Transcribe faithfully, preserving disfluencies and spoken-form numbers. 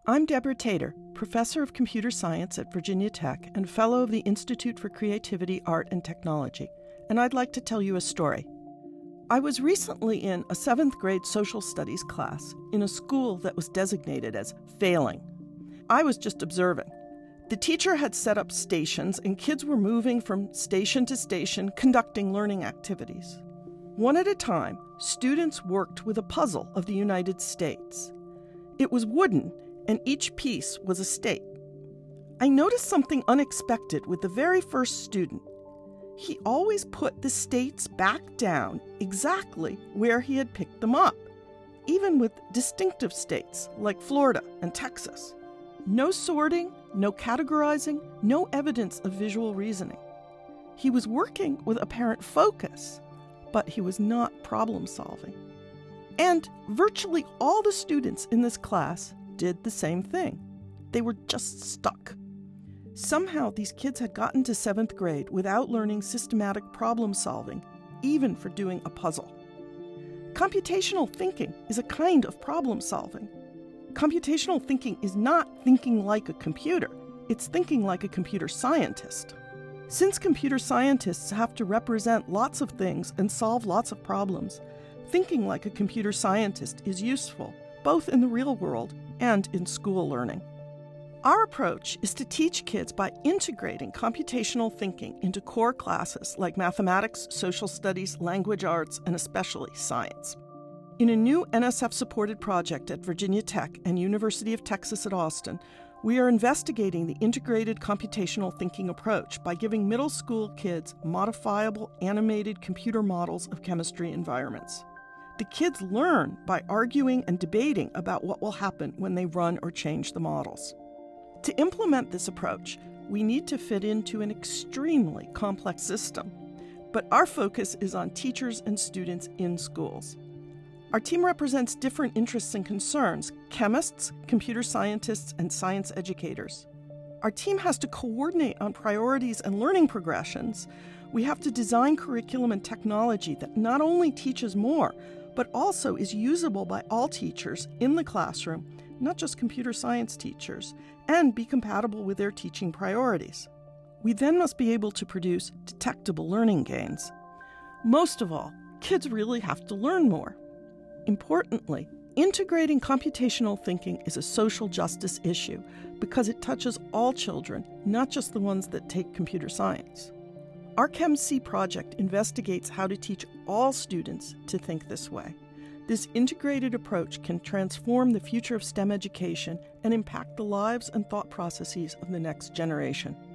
I'm Deborah Tater, professor of computer science at Virginia Tech and fellow of the Institute for Creativity, Art, and Technology, and I'd like to tell you a story. I was recently in a seventh grade social studies class in a school that was designated as failing. I was just observing. The teacher had set up stations, and kids were moving from station to station, conducting learning activities. One at a time, students worked with a puzzle of the United States. It was wooden, and each piece was a state. I noticed something unexpected with the very first student. He always put the states back down exactly where he had picked them up, even with distinctive states like Florida and Texas. No sorting, no categorizing, no evidence of visual reasoning. He was working with apparent focus, but he was not problem solving. And virtually all the students in this class did the same thing. They were just stuck. Somehow these kids had gotten to seventh grade without learning systematic problem solving, even for doing a puzzle. Computational thinking is a kind of problem solving. Computational thinking is not thinking like a computer, it's thinking like a computer scientist. Since computer scientists have to represent lots of things and solve lots of problems, thinking like a computer scientist is useful, both in the real world and in school learning. Our approach is to teach kids by integrating computational thinking into core classes like mathematics, social studies, language arts, and especially science. In a new N S F-supported project at Virginia Tech and University of Texas at Austin, we are investigating the integrated computational thinking approach by giving middle school kids modifiable, animated computer models of chemistry environments. The kids learn by arguing and debating about what will happen when they run or change the models. To implement this approach, we need to fit into an extremely complex system, but our focus is on teachers and students in schools. Our team represents different interests and concerns: chemists, computer scientists, and science educators. Our team has to coordinate on priorities and learning progressions. We have to design curriculum and technology that not only teaches more, but also is usable by all teachers in the classroom, not just computer science teachers, and be compatible with their teaching priorities. We then must be able to produce detectable learning gains. Most of all, kids really have to learn more. Importantly, integrating computational thinking is a social justice issue because it touches all children, not just the ones that take computer science. Our ChemC project investigates how to teach all students to think this way. This integrated approach can transform the future of STEM education and impact the lives and thought processes of the next generation.